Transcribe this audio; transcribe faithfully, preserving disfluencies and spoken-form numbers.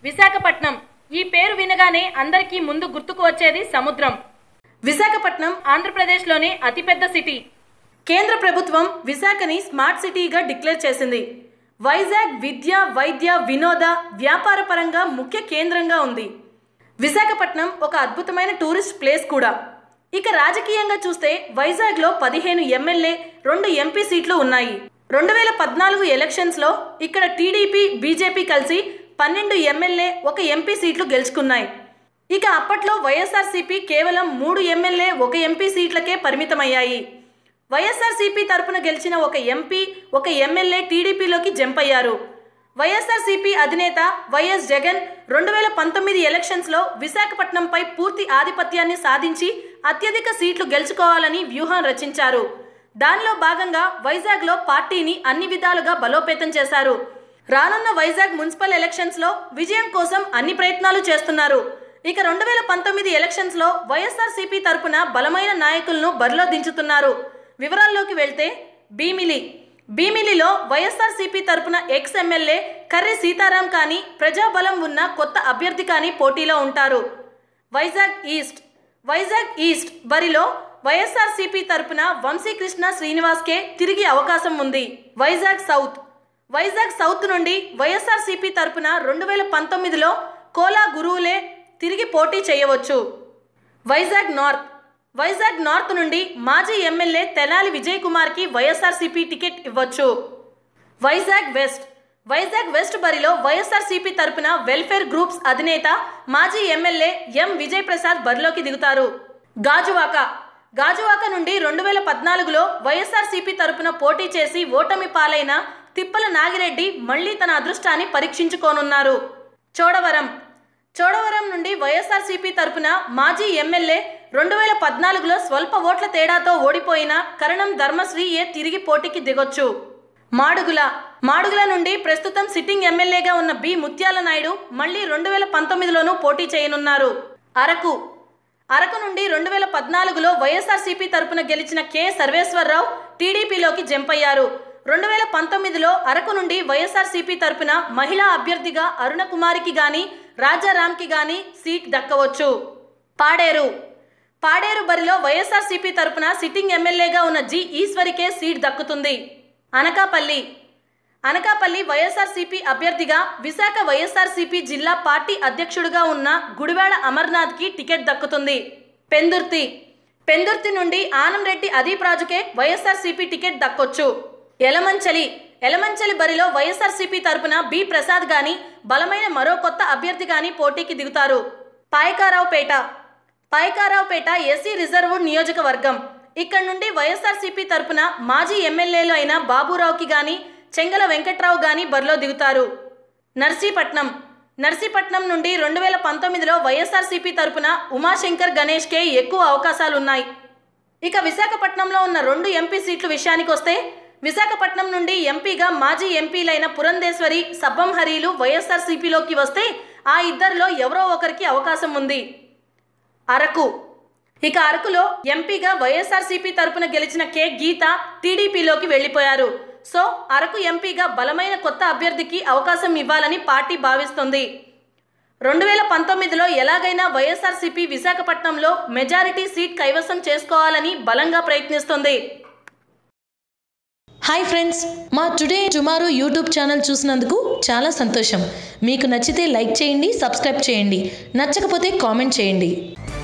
విశాఖపట్నం ఈ పేరు వినగానే అందరికీ ముందు గుర్తుకు వచ్చేది సముద్రం. విశాఖపట్నం ఆంధ్రప్రదేశ్లోని అతిపెద్ద సిటీ. కేంద్ర ప్రభుత్వం విశాఖని స్మార్ట్ సిటీగా డిక్లేర్ చేసింది. వైజాగ్ విద్య, వైద్య, వినోద, వ్యాపార పరంగా ముఖ్య కేంద్రంగా ఉంది. విశాఖపట్నం ఒక అద్భుతమైన టూరిస్ట్ ప్లేస్ కూడా. ఇక రాజకీయంగా చూస్తే వైజాగ్లో పదిహేను ఎమ్మెల్యే, రెండు ఎంపీ సీట్లు ఉన్నాయి. రెండు వేల పద్నాలుగు ఎలక్షన్స్లో ఇక్కడ టీడీపీ, బీజేపీ కలిసి పన్నెండు ఎమ్మెల్యే, ఒక ఎంపీ సీట్లు గెలుచుకున్నాయి. ఇక అప్పట్లో వైఎస్ఆర్సీపీ కేవలం మూడు ఎమ్మెల్యే, ఒక ఎంపీ సీట్లకే పరిమితమయ్యాయి. వైఎస్ఆర్సీపీ తరపున గెలిచిన ఒక ఎంపీ, ఒక ఎమ్మెల్యే టీడీపీలోకి జంప్ అయ్యారు. వైఎస్ఆర్సీపీ అధినేత వైఎస్ జగన్ రెండు వేల పంతొమ్మిది ఎలక్షన్స్లో విశాఖపట్నంపై పూర్తి ఆధిపత్యాన్ని సాధించి అత్యధిక సీట్లు గెలుచుకోవాలని వ్యూహం రచించారు. దానిలో భాగంగా వైజాగ్లో పార్టీని అన్ని విధాలుగా బలోపేతం చేశారు. రానున్న వైజాగ్ మున్సిపల్ ఎలక్షన్స్లో విజయం కోసం అన్ని ప్రయత్నాలు చేస్తున్నారు. ఇక రెండు వేల పంతొమ్మిది ఎలక్షన్స్లో వైఎస్ఆర్సీపీ తరపున బలమైన నాయకులను బరిలో దించుతున్నారు. వివరాల్లోకి వెళ్తే భీమిలి భీమిలిలో వైఎస్ఆర్సీపీ తరపున ఎక్స్ ఎమ్మెల్యే కర్రి సీతారాం కానీ, ప్రజాబలం ఉన్న కొత్త అభ్యర్థి కానీ పోటీలో ఉంటారు. వైజాగ్ ఈస్ట్ వైజాగ్ ఈస్ట్ బరిలో వైఎస్ఆర్సీపీ తరపున వంశీకృష్ణ శ్రీనివాస్కే తిరిగి అవకాశం ఉంది. వైజాగ్ సౌత్ వైజాగ్ సౌత్ నుండి వైఎస్ఆర్సీపీ తరపున రెండు వేల పంతొమ్మిదిలో కోలా గురువులే తిరిగి పోటీ చేయవచ్చు. వైజాగ్ నార్త్ వైజాగ్ నార్త్ నుండి మాజీ ఎమ్మెల్యే తెనాలి విజయ్ కుమార్కి వైఎస్ఆర్సీపీ టికెట్ ఇవ్వచ్చు. వైజాగ్ వెస్ట్ వైజాగ్ వెస్ట్ బరిలో వైఎస్ఆర్సీపీ తరపున వెల్ఫేర్ గ్రూప్స్ అధినేత మాజీ ఎమ్మెల్యే ఎం విజయ్ ప్రసాద్ బరిలోకి దిగుతారు. గాజువాక గాజువాక నుండి రెండు వేల పద్నాలుగులో వైఎస్ఆర్సీపీ తరపున పోటీ చేసి ఓటమి పాలైన తిప్పల నాగిరెడ్డి మళ్లీ తన అదృష్టాన్ని పరీక్షించుకోనున్నారు. చోడవరం చోడవరం నుండి వైఎస్ఆర్సీపీ తరపున మాజీ ఎమ్మెల్యే రెండు వేల పద్నాలుగులో స్వల్ప ఓట్ల తేడాతో ఓడిపోయిన కరణం ధర్మశ్రీ ఏ తిరిగి పోటీకి దిగొచ్చు. మాడుగుల మాడుగుల నుండి ప్రస్తుతం సిట్టింగ్ ఎమ్మెల్యేగా ఉన్న బి ముత్యాల నాయుడు మళ్లీ రెండు వేల పంతొమ్మిదిలోనూ పోటీ చేయనున్నారు. అరకు అరకు నుండి రెండు వేల పద్నాలుగులో వైఎస్ఆర్సీపీ తరపున గెలిచిన కె సర్వేశ్వరరావు టీడీపీలోకి జంప్ అయ్యారు. రెండు వేల పంతొమ్మిదిలో అరకు నుండి వైఎస్ఆర్సీపీ తరపున మహిళా అభ్యర్థిగా అరుణ కుమారికి గాని, రాజారాంకి గాని సీట్ దక్కవచ్చు. పాడేరు పాడేరు బరిలో వైఎస్ఆర్సీపీ తరపున సిట్టింగ్ ఎమ్మెల్యేగా ఉన్న జి ఈశ్వరికే సీట్ దక్కుతుంది. అనకాపల్లి అనకాపల్లి వైఎస్ఆర్సీపీ అభ్యర్థిగా విశాఖ వైఎస్ఆర్సీపీ జిల్లా పార్టీ అధ్యక్షుడిగా ఉన్న గుడివాడ అమర్నాథ్కి టికెట్ దక్కుతుంది. పెందుర్తి పెందుర్తి నుండి ఆనంరెడ్డి అదీప్ రాజుకే వైఎస్ఆర్సీపీ టికెట్ దక్కొచ్చు. ఎలమంచలి ఎలమంచలి బరిలో వైఎస్ఆర్సీపీ తరపున బి ప్రసాద్ గాని, బలమైన మరో కొత్త అభ్యర్థి గాని పోటీకి దిగుతారు. పాయకారావుపేట పాయకారావుపేట ఎస్సీ రిజర్వ్డ్ నియోజకవర్గం. ఇక్కడ నుండి వైఎస్ఆర్సీపీ తరపున మాజీ ఎమ్మెల్యేలు అయిన బాబురావుకి గాని, చెంగల వెంకట్రావు గాని బరిలో దిగుతారు. నర్సీపట్నం నర్సీపట్నం నుండి రెండు వేల పంతొమ్మిదిలో వైఎస్ఆర్సీపీ తరపున ఉమాశంకర్ గణేష్కే ఎక్కువ అవకాశాలున్నాయి. ఇక విశాఖపట్నంలో ఉన్న రెండు ఎంపీ సీట్ల విషయానికి వస్తే విశాఖపట్నం నుండి ఎంపీగా మాజీ ఎంపీలైన పురంధేశ్వరి, సబ్బం హరీలు వైఎస్ఆర్సీపీలోకి వస్తే ఆ ఇద్దరిలో ఎవరో ఒకరికి అవకాశం ఉంది. అరకు ఇక అరకులో ఎంపీగా వైఎస్ఆర్సీపీ తరపున గెలిచిన కె గీత టీడీపీలోకి వెళ్లిపోయారు. సో అరకు ఎంపీగా బలమైన కొత్త అభ్యర్థికి అవకాశం ఇవ్వాలని పార్టీ భావిస్తుంది. రెండు వేల పంతొమ్మిదిలో ఎలాగైనా వైఎస్ఆర్సీపీ విశాఖపట్నంలో మెజారిటీ సీట్ కైవసం చేసుకోవాలని బలంగా ప్రయత్నిస్తుంది. హాయ్ ఫ్రెండ్స్, మా టుడే టుమారో యూట్యూబ్ ఛానల్ చూసినందుకు చాలా సంతోషం. మీకు నచ్చితే లైక్ చేయండి, సబ్స్క్రైబ్ చేయండి. నచ్చకపోతే కామెంట్ చేయండి.